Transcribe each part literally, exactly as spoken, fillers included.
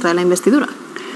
de la investidura.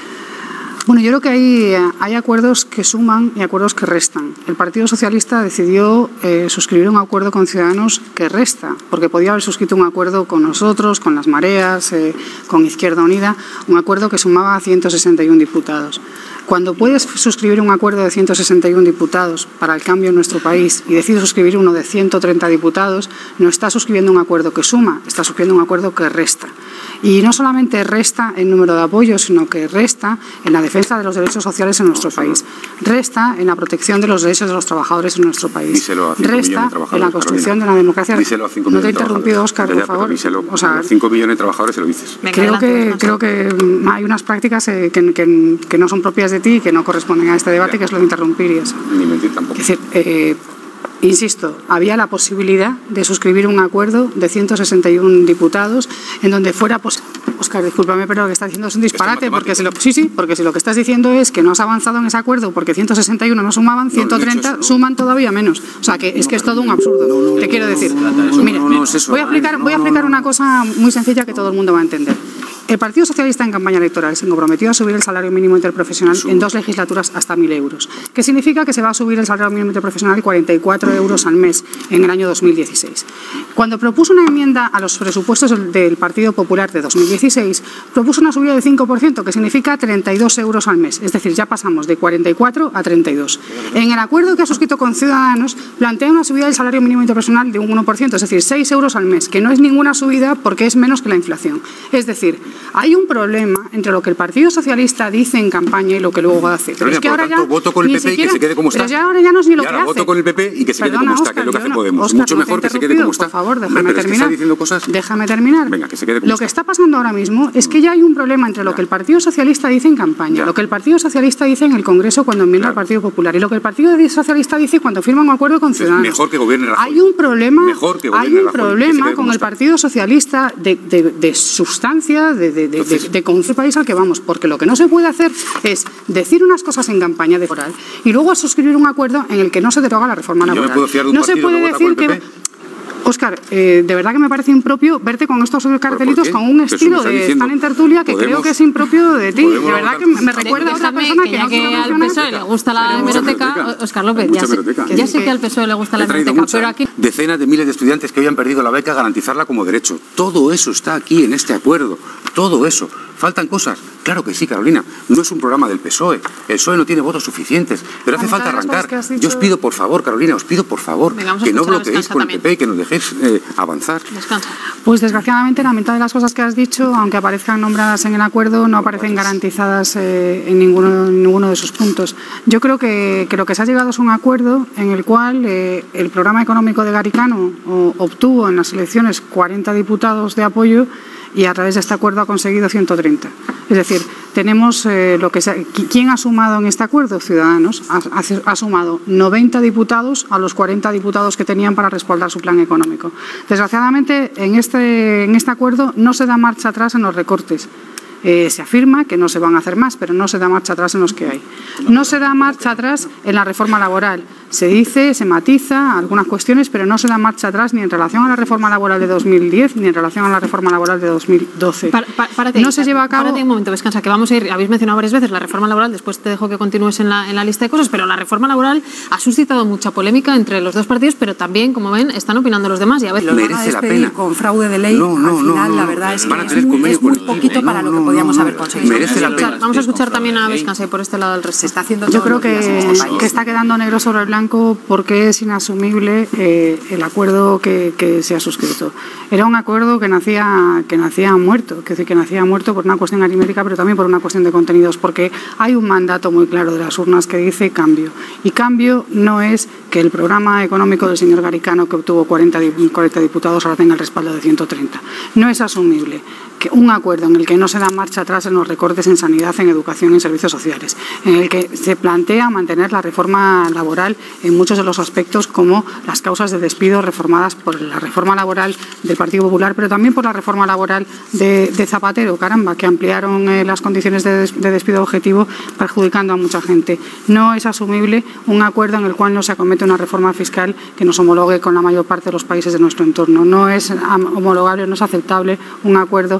Bueno, yo creo que hay, hay acuerdos que suman y acuerdos que restan. El Partido Socialista decidió eh, suscribir un acuerdo con Ciudadanos que resta, porque podía haber suscrito un acuerdo con nosotros, con las mareas, eh, con Izquierda Unida, un acuerdo que sumaba a ciento sesenta y uno diputados. Cuando puedes suscribir un acuerdo de ciento sesenta y uno diputados para el cambio en nuestro país y decides suscribir uno de ciento treinta diputados, no estás suscribiendo un acuerdo que suma, estás suscribiendo un acuerdo que resta. Y no solamente resta en número de apoyos, sino que resta en la defensa de los derechos sociales en nuestro país, resta en la protección de los derechos de los trabajadores en nuestro país, resta en la construcción de la democracia. No te he interrumpido, Óscar, por favor. O sea, cinco millones de trabajadores se lo dices. Creo que, creo que hay unas prácticas eh, que, que, que no son propias de ti y que no corresponden a este debate, ya. Que es lo de interrumpir y eso. Ni mentir tampoco. Es decir, eh, insisto, había la posibilidad de suscribir un acuerdo de ciento sesenta y uno diputados en donde fuera posible. Óscar, discúlpame, pero lo que estás diciendo es un disparate, porque si lo, sí, sí, porque si lo que estás diciendo es que no has avanzado en ese acuerdo porque ciento sesenta y uno no sumaban, ciento treinta no, no suman todavía menos. O sea, que es no, que es todo un absurdo. No, no, te quiero decir. No, no, no, Mire, no, no es eso, voy a explicar, voy a explicar una cosa muy sencilla que todo el mundo va a entender. El Partido Socialista en campaña electoral se comprometió a subir el salario mínimo interprofesional en dos legislaturas hasta mil euros. ¿Qué significa? Que se va a subir el salario mínimo interprofesional cuarenta y cuatro euros al mes en el año dos mil dieciséis. Cuando propuso una enmienda a los presupuestos del Partido Popular de dos mil dieciséis, propuso una subida del cinco por ciento, que significa treinta y dos euros al mes. Es decir, ya pasamos de cuarenta y cuatro a treinta y dos. En el acuerdo que ha suscrito con Ciudadanos, plantea una subida del salario mínimo interprofesional de un uno por ciento, es decir, seis euros al mes, que no es ninguna subida porque es menos que la inflación. Es decir, hay un problema entre lo que el Partido Socialista dice en campaña y lo que luego hace. Pero, pero es que ahora ya voto con el P P siquiera, y que se quede como está. Pero ya ahora ya no es ni lo y que ahora hace. Voto con el P P y que se Perdona, quede como Óscar, está, que es lo que hace no, Podemos. Óscar, Mucho no mejor que se quede como está. Por favor, déjame Hombre, terminar. Es que está diciendo cosas... Déjame terminar. Venga, que se quede como lo está. que está pasando ahora mismo es que ya hay un problema entre lo que el Partido Socialista dice en campaña, ya. lo que el Partido Socialista dice en el Congreso cuando enmienda claro. al Partido Popular y lo que el Partido Socialista dice cuando firma un acuerdo con Ciudadanos. Mejor que gobierne Rajoy. Hay un problema, mejor que hay un Rajoy, problema con el Partido Socialista de, de, de sustancia, de, de, de, Entonces, de, de con el país al que vamos, porque lo que no se puede hacer es decir unas cosas en campaña electoral y luego suscribir un acuerdo en el que no se deroga la reforma laboral. Yo me puedo fiar de un no se puede que decir que... Óscar, eh, de verdad que me parece impropio verte con estos cartelitos con un estilo de estar en tertulia que creo que es impropio de ti. De verdad que me recuerda a otra persona que, que ya que al P S O E le gusta la hemeroteca. Óscar López, ya sé, ya sé que al P S O E le gusta la hemeroteca, pero aquí... Decenas de miles de estudiantes que hoy han perdido la beca, garantizarla como derecho. Todo eso está aquí en este acuerdo. Todo eso. ¿Faltan cosas? Claro que sí, Carolina. No es un programa del P S O E. El P S O E no tiene votos suficientes. Pero hace falta arrancar. Yo os pido, por favor, Carolina, os pido, por favor, que no bloqueéis con el P P y que nos dejéis eh, avanzar. Descansa. Pues desgraciadamente la mitad de las cosas que has dicho, aunque aparezcan nombradas en el acuerdo, no aparecen garantizadas eh, en, ninguno, en ninguno de sus puntos. Yo creo que, que lo que se ha llegado es un acuerdo en el cual eh, el programa económico de Garicano o, obtuvo en las elecciones cuarenta diputados de apoyo y a través de este acuerdo ha conseguido ciento treinta. Es decir, tenemos eh, lo que se, ¿quién ha sumado en este acuerdo? Ciudadanos. Ha, ha, ha sumado noventa diputados a los cuarenta diputados que tenían para respaldar su plan económico. Desgraciadamente, en este, en este acuerdo no se da marcha atrás en los recortes. Eh, se afirma que no se van a hacer más, pero no se da marcha atrás en los que hay. No se da marcha atrás en la reforma laboral. Se dice, se matiza algunas cuestiones, pero no se da marcha atrás ni en relación a la reforma laboral de dos mil diez ni en relación a la reforma laboral de dos mil doce. Para, para, párate, no se lleva a cabo... Párate un momento, descansa, que vamos a ir... Habéis mencionado varias veces la reforma laboral, después te dejo que continúes en la, en la lista de cosas, pero la reforma laboral ha suscitado mucha polémica entre los dos partidos, pero también, como ven, están opinando los demás y a veces... Lo merece la pena. Con fraude de ley, no, no, al final, no, no, la verdad es que es, es muy, es muy poquito para lo que podíamos haber conseguido. Merece la pena. Vamos a escuchar también a Descansa y por este lado del resto. Se está haciendo Yo creo que, que está quedando negro sobre el blanco porque es inasumible eh, el acuerdo que, que se ha suscrito. Era un acuerdo que nacía, que nacía muerto, que, que nacía muerto por una cuestión aritmética, pero también por una cuestión de contenidos, porque hay un mandato muy claro de las urnas que dice cambio. Y cambio no es que el programa económico del señor Garicano, que obtuvo cuarenta, cuarenta diputados, ahora tenga el respaldo de ciento treinta. No es asumible que un acuerdo en el que no se da marcha atrás en los recortes en sanidad, en educación y en servicios sociales, en el que se plantea mantener la reforma laboral en muchos de los aspectos como las causas de despido reformadas por la reforma laboral del Partido Popular, pero también por la reforma laboral de, de Zapatero, caramba, que ampliaron eh, las condiciones de, des, de despido objetivo perjudicando a mucha gente. No es asumible un acuerdo en el cual no se acomete una reforma fiscal que nos homologue con la mayor parte de los países de nuestro entorno. No es homologable, no es aceptable un acuerdo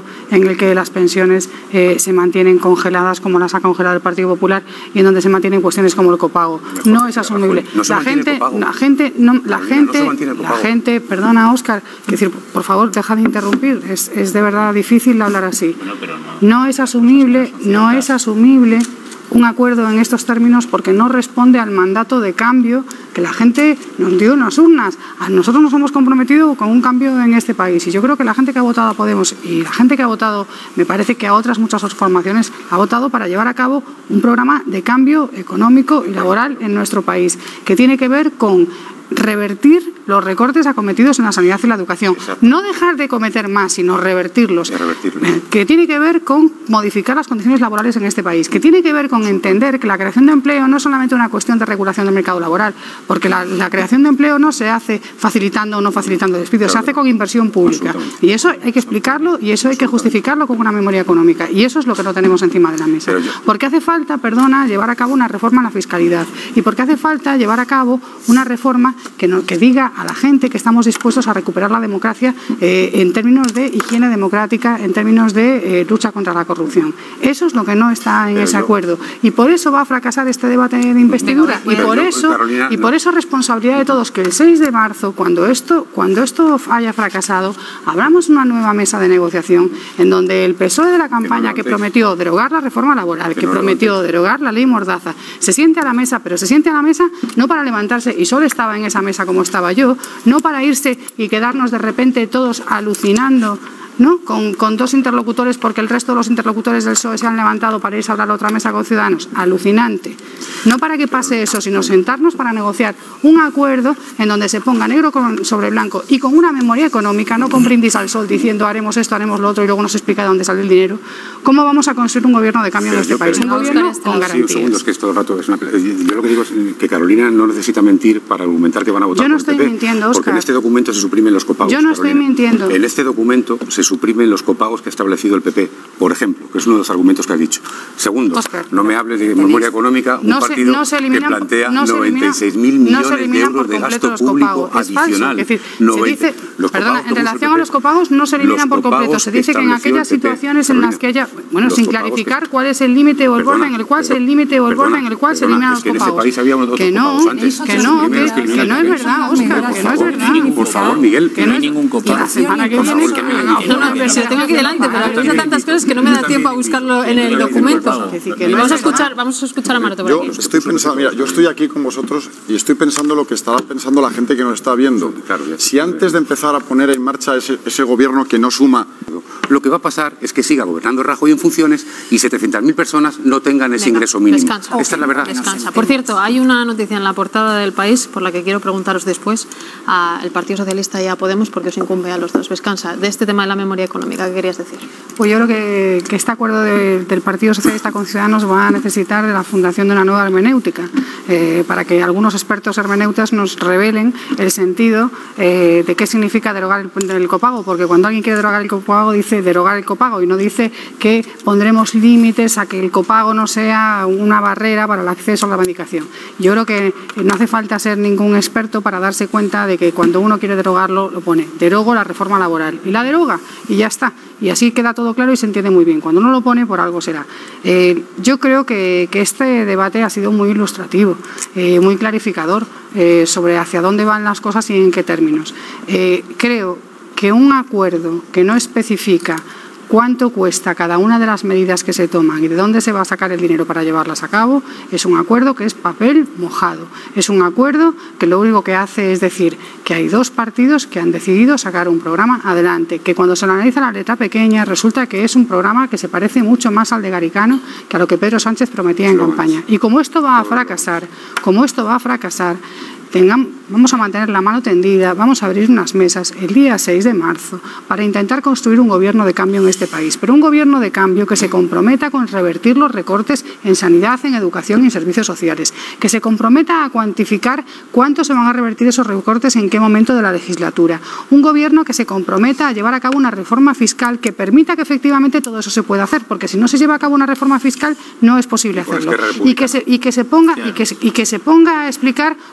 en el que las pensiones eh, se mantienen congeladas como las ha congelado el Partido Popular y en donde se mantienen cuestiones como el copago. No es asumible. No se la gente, la gente, no, la gente, la gente, perdona, Óscar, decir, por favor, deja de interrumpir. Es, es de verdad difícil hablar así. No es asumible, no es asumible un acuerdo en estos términos porque no responde al mandato de cambio que la gente nos dio en las urnas. A nosotros nos hemos comprometido con un cambio en este país y yo creo que la gente que ha votado a Podemos y la gente que ha votado, me parece que a otras muchas formaciones, ha votado para llevar a cabo un programa de cambio económico y laboral en nuestro país que tiene que ver con revertir los recortes acometidos en la sanidad y la educación. Exacto. No dejar de cometer más, sino revertirlos. revertirlos. Que tiene que ver con modificar las condiciones laborales en este país, que tiene que ver con entender que la creación de empleo no es solamente una cuestión de regulación del mercado laboral, porque la, la creación de empleo no se hace facilitando o no facilitando despidos, claro, se hace con inversión pública. Y eso hay que explicarlo y eso hay que justificarlo con una memoria económica. Y eso es lo que no tenemos encima de la mesa. Porque hace falta, perdona, llevar a cabo una reforma en la fiscalidad. Y porque hace falta llevar a cabo una reforma que, no, que diga a la gente que estamos dispuestos a recuperar la democracia eh, en términos de higiene democrática, en términos de eh, lucha contra la corrupción. Eso es lo que no está en Pero ese yo... acuerdo. Y por eso va a fracasar este debate de investidura. Y por, yo, eso, Carolina, y por eso es responsabilidad de todos que el seis de marzo, cuando esto, cuando esto haya fracasado, abramos una nueva mesa de negociación en donde el P S O E de la campaña que, no que prometió derogar la reforma laboral, que, que no prometió derogar la ley Mordaza, se siente a la mesa, pero se siente a la mesa no para levantarse, y solo estaba en esa mesa como estaba yo, no para irse y quedarnos de repente todos alucinando, ¿no? Con, con dos interlocutores porque el resto de los interlocutores del P S O E se han levantado para irse a hablar a otra mesa con Ciudadanos. Alucinante. No para que pase eso, sino sentarnos para negociar un acuerdo en donde se ponga negro con, sobre blanco y con una memoria económica, no con brindis al sol diciendo haremos esto, haremos lo otro y luego no se explica de dónde sale el dinero. ¿Cómo vamos a construir un gobierno de cambio en este país? Un gobierno con garantías. Sí, un segundo, es que esto el rato es una... Yo lo que digo es que Carolina no necesita mentir para argumentar que van a votar Yo no por estoy el P P, mintiendo, Óscar. Porque en este documento se suprimen los copagos. Yo no Carolina. estoy mintiendo. En este documento se suprimen los copagos que ha establecido el P P, por ejemplo, que es uno de los argumentos que has dicho. Segundo, Óscar, no me hables de memoria económica, un no se, partido no se elimina, que plantea no noventa y seis mil millones no de euros de gasto público adicional. Es decir, se dice, perdona, en relación a los copagos no se eliminan por completo. Se dice que en aquellas situaciones en las que haya, bueno, sin clarificar cuál es el límite o el borde en el cual se el límite o el borde en el cual se eliminan los copagos. Que no, que no, que no es verdad, Óscar, que no es verdad. Por favor, Miguel, que no hay ningún copago. La semana que viene que no, pero si lo tengo aquí delante, pero revisa tantas cosas que no me da tiempo a buscarlo en el documento. Vamos a escuchar, vamos a escuchar a Maroto. Yo estoy pensando, mira, yo estoy aquí con vosotros y estoy pensando lo que estará pensando la gente que nos está viendo. Si antes de empezar a poner en marcha ese, ese gobierno que no suma, lo que va a pasar es que siga gobernando Rajoy en funciones y setecientas mil personas no tengan ese Venga, ingreso mínimo. Descansa. Esta es la verdad. Descansa. Por cierto, hay una noticia en la portada del País por la que quiero preguntaros después al Partido Socialista y a Podemos porque os incumbe a los dos. Descansa. De este tema de la memoria económica, ¿qué querías decir? Pues yo creo que, que este acuerdo de, del Partido Socialista con Ciudadanos va a necesitar de la fundación de una nueva hermenéutica eh, para que algunos expertos hermeneutas nos revelen el sentido eh, de qué significa derogar el, el copago, porque cuando alguien quiere derogar el copago dice derogar el copago y no dice que pondremos límites a que el copago no sea una barrera para el acceso a la medicación. Yo creo que no hace falta ser ningún experto para darse cuenta de que cuando uno quiere derogarlo lo pone derogo la reforma laboral y la deroga y ya está. Y así queda todo claro y se entiende muy bien. Cuando uno lo pone, por algo será. Eh, yo creo que, que este debate ha sido muy ilustrativo, eh, muy clarificador eh, sobre hacia dónde van las cosas y en qué términos. Eh, creo que un acuerdo que no especifica cuánto cuesta cada una de las medidas que se toman y de dónde se va a sacar el dinero para llevarlas a cabo, es un acuerdo que es papel mojado. Es un acuerdo que lo único que hace es decir que hay dos partidos que han decidido sacar un programa adelante, que cuando se lo analiza la letra pequeña resulta que es un programa que se parece mucho más al de Garicano que a lo que Pedro Sánchez prometía en campaña. Y como esto va a fracasar, como esto va a fracasar, Tengamos, vamos a mantener la mano tendida, vamos a abrir unas mesas el día seis de marzo para intentar construir un gobierno de cambio en este país, pero un gobierno de cambio que se comprometa con revertir los recortes en sanidad, en educación y en servicios sociales, que se comprometa a cuantificar cuánto se van a revertir esos recortes en qué momento de la legislatura, un gobierno que se comprometa a llevar a cabo una reforma fiscal que permita que efectivamente todo eso se pueda hacer, porque si no se lleva a cabo una reforma fiscal no es posible hacerlo, y que se, y que se ponga y que, y que se ponga a explicar cómo va a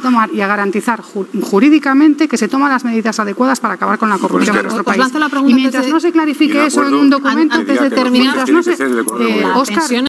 tomar y a garantizar ju jurídicamente que se toman las medidas adecuadas para acabar con la corrupción en nuestro pues país. La y mientras no se clarifique eso en un documento, antes de terminar, mientras no se, eh, Óscar,